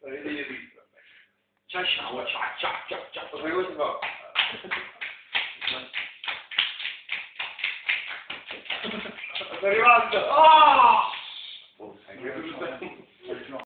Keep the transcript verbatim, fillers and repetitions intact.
Ciao ciao ciao ciao ciao ciao. Cosa vuoi si fa? Sto arrivando! Oh! Oh, hai capito?